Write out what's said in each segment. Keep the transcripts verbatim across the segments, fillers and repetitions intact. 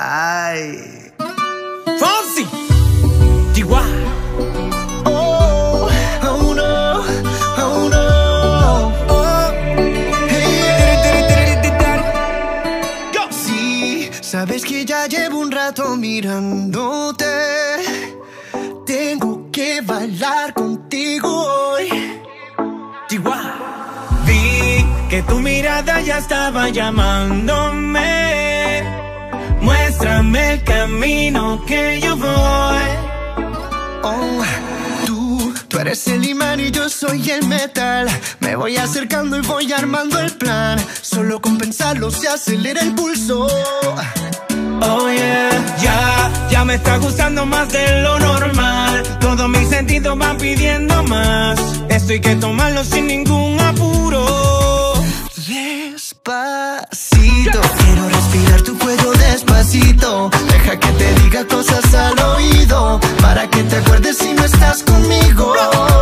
Ay. Fonsi, Chihuahua. Oh, oh no, oh no. Oh, hey. Sí, sabes que ya llevo un rato mirándote. Tengo que bailar contigo hoy. Chihuahua. Vi que tu mirada ya estaba llamándome. Muéstrame el camino que yo voy. Oh, tú, tú eres el imán y yo soy el metal. Me voy acercando y voy armando el plan. Solo con pensarlo se acelera el pulso. Oh yeah, ya, ya me está gustando más de lo normal. Todos mis sentidos van pidiendo más. Esto hay que tomarlo sin ningún apuro. Despacito, quiero respirar tu cuello despacito. Deja que te diga cosas al oído, para que te acuerdes si no estás conmigo.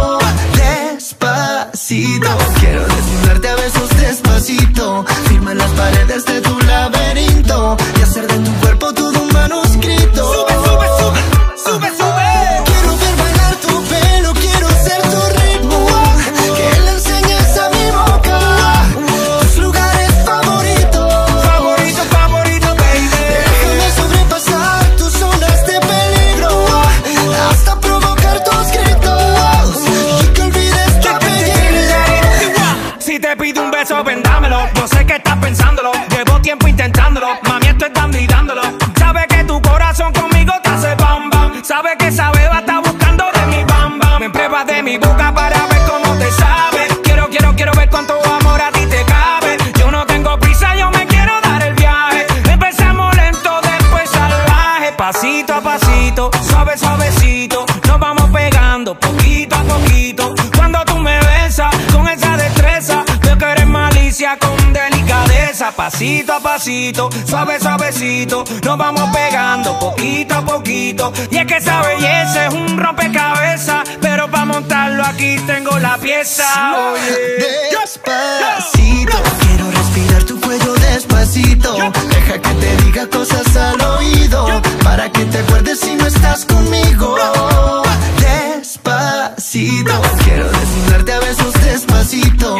Despacito, quiero desnudarte a besos despacito. Firma las paredes de tu laberinto y hacer de tu cuerpo todo un manuscrito. Sube, sube, sube, sube, sube. Quiero ver bailar tu pelo, quiero ser tu ritmo, que le enseñes a mi boca tus lugares favoritos. Favorito, favorito, baby. Déjame sobrepasar tus zonas de peligro, hasta provocar tus gritos y que olvides tu apellido. Si te pido un beso, vendámelo. Yo sé que estás pensándolo, llevo tiempo intentándolo. Mami, esto es dando y dándolo. Sabe que tu corazón conmigo te hace bam bam. Sabe que esa beba está buscando de mi bam bam. Me pruebas de mi boca para ver cómo te sabe. Quiero, quiero, quiero ver cuánto amor a ti te cabe. Yo no tengo prisa, yo me quiero dar el viaje. Empezamos lento, después salvaje. Pasito a pasito, suave, suavecito. Nos vamos pegando poquito a poquito. Cuando tú me besas con esa destreza, veo que eres malicia con delicadeza. Pasito a pasito, suave, suavecito. Nos vamos pegando poquito a poquito. Y es que esa belleza es un rompecabezas, pero para montarlo aquí tengo la pieza. Oye. Despacito, quiero respirar tu cuello despacito. Deja que te diga cosas al oído, para que te acuerdes si no estás conmigo. Despacito, quiero desnudarte a besos despacito.